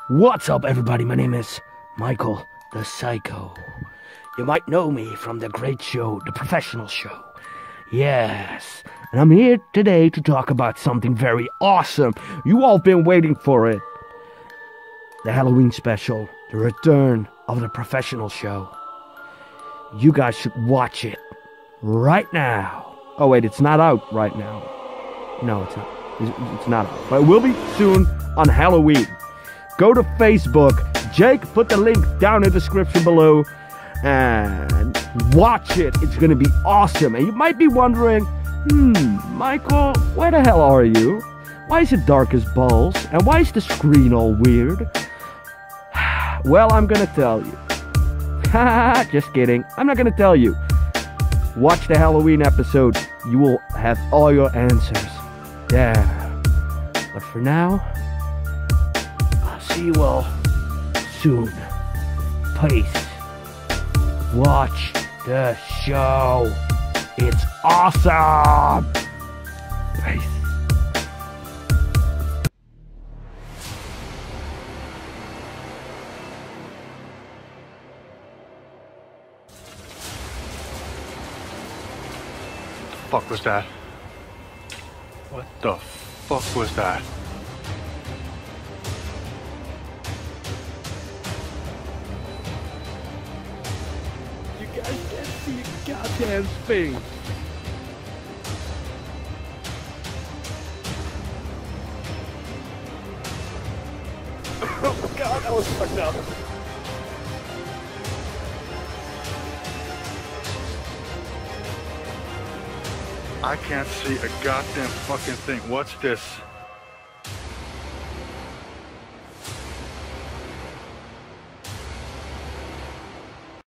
What's up, everybody? My name is Michael the Psycho. You might know me from the great show, The Professional Show. Yes, and I'm here today to talk about something very awesome. You all been waiting for it. The Halloween special, the return of The Professional Show. You guys should watch it right now. Oh wait, it's not out right now. No, it's not. It's not out. But it will be soon on Halloween. Go to Facebook. Jake put the link down in the description below. And watch it. It's going to be awesome. And you might be wondering, Michael, where the hell are you? Why is it dark as balls? And why is the screen all weird? Well, I'm going to tell you. Just kidding. I'm not going to tell you. Watch the Halloween episode. You will have all your answers there. But for now, I'll see you all soon. Peace. Watch the show. It's awesome. Peace. What the fuck was that? What the fuck was that? You guys can't see a goddamn thing. Oh god, that was fucked up. I can't see a goddamn fucking thing. What's this?